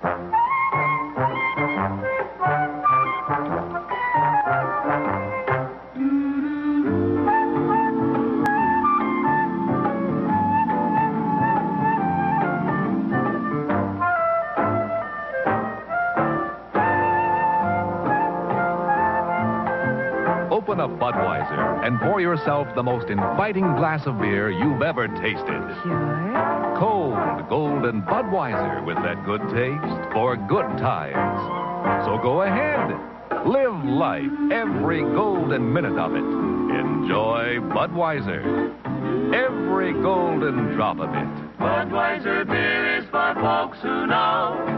Open a Budweiser and pour yourself the most inviting glass of beer you've ever tasted. Sure. Cold, golden Budweiser with that good taste for good times. So go ahead. Live life, every golden minute of it. Enjoy Budweiser. Every golden drop of it. Budweiser beer is for folks who know.